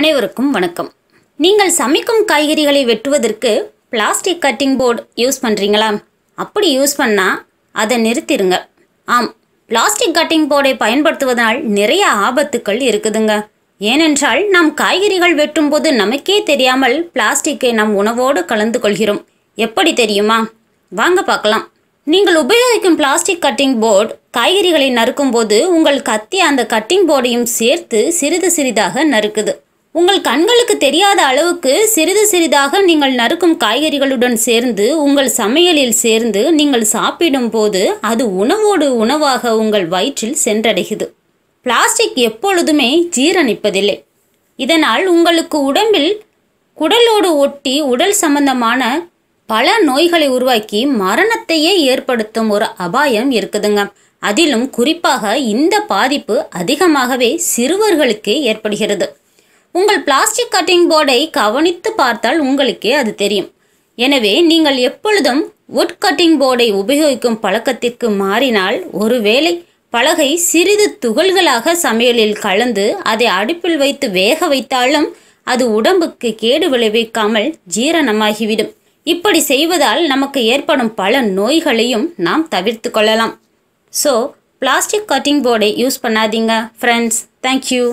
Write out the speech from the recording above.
அனைவருக்கும் வணக்கம். நீங்கள் சமைக்கும் காய்கறிகளை வெட்டுவதற்கு பிளாஸ்டிக் கட்டிங் போர்டு யூஸ் பண்ணுறீங்களா? அப்படி யூஸ் பண்ணால் அதை நிறுத்திடுங்க. ஆம், பிளாஸ்டிக் கட்டிங் போர்டை பயன்படுத்துவதனால் நிறைய ஆபத்துக்கள் இருக்குதுங்க. ஏனென்றால் நாம் காய்கறிகள் வெட்டும்போது நமக்கே தெரியாமல் பிளாஸ்டிக்கை நம் உணவோடு கலந்து கொள்கிறோம். எப்படி தெரியுமா? வாங்க பார்க்கலாம். நீங்கள் உபயோகிக்கும் பிளாஸ்டிக் கட்டிங் போர்டு காய்கறிகளை நறுக்கும்போது உங்கள் கத்தி அந்த கட்டிங் போர்டையும் சேர்த்து சிறிது சிறிதாக நறுக்குது. உங்கள் கண்களுக்கு தெரியாத அளவுக்கு சிறிது சிறிதாக நீங்கள் நறுக்கும் காய்கறிகளுடன் சேர்ந்து உங்கள் சமையலில் சேர்ந்து நீங்கள் சாப்பிடும் போது அது உணவோடு உணவாக உங்கள் வயிற்றில் சென்றடைகிறது. பிளாஸ்டிக் எப்பொழுதுமே ஜீரணிப்பதில்லை. இதனால் உங்களுக்கு உடம்பில் குடலோடு ஒட்டி உடல் சம்பந்தமான பல நோய்களை உருவாக்கி மரணத்தையே ஏற்படுத்தும் ஒரு அபாயம் இருக்குதுங்க. அதிலும் குறிப்பாக இந்த பாதிப்பு அதிகமாகவே சிறுவர்களுக்கே ஏற்படுகிறது. உங்கள் பிளாஸ்டிக் கட்டிங் போர்டை கவனித்து பார்த்தால் உங்களுக்கே அது தெரியும். எனவே நீங்கள் எப்பொழுதும் வுட் கட்டிங் போர்டை உபயோகிக்கும் பழக்கத்திற்கு மாறினால், ஒருவேளை பலகை சிறிது துகள்களாக சமையலில் கலந்து அதை அடுப்பில் வைத்து வேக வைத்தாலும் அது உடம்புக்கு கேடு விளைவிக்காமல் ஜீரணமாகிவிடும். இப்படி செய்வதால் நமக்கு ஏற்படும் பல நோய்களையும் நாம் தவிர்த்து கொள்ளலாம். ஸோ பிளாஸ்டிக் கட்டிங் போர்டை யூஸ் பண்ணாதீங்க ஃப்ரெண்ட்ஸ். தேங்க்யூ.